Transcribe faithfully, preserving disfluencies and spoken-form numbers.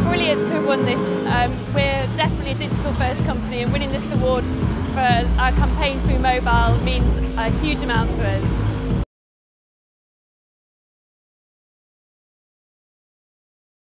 brilliant to have won this. Um, we're definitely a digital first company, and winning this award for our campaign through mobile means a huge amount to us.